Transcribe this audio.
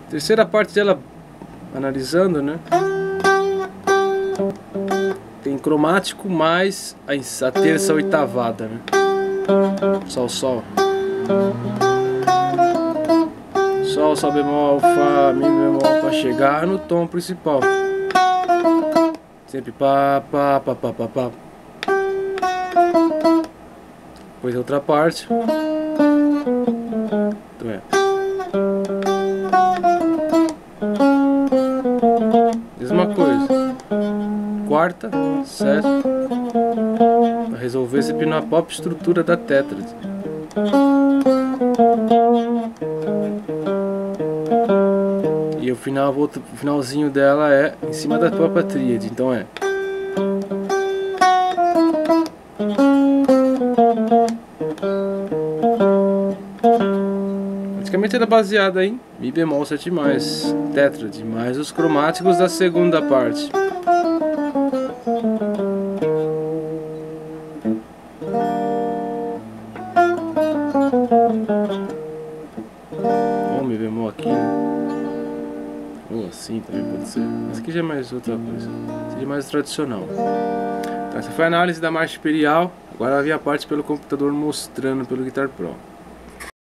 Terceira parte dela, analisando, né? Tem cromático mais a terça oitavada, né? Sol, sol. Sol, sol bemol, fá, mi bemol, para chegar no tom principal. Sempre pá, pá, pá, pá, pá, pá. Depois a outra parte. Então é. Mesma coisa. Quarta, sétima. Para resolver sempre na própria estrutura da tétrade. E o finalzinho dela é em cima da própria tríade. Então é. Praticamente era baseada em Mi bemol 7+, tétrade, mais os cromáticos da segunda parte. Ou Mi bemol aqui, né? Ou assim também pode ser. Mas aqui já é mais outra coisa. Seria mais tradicional. Então essa foi a análise da marcha imperial. Agora vai vir a parte pelo computador mostrando pelo Guitar Pro.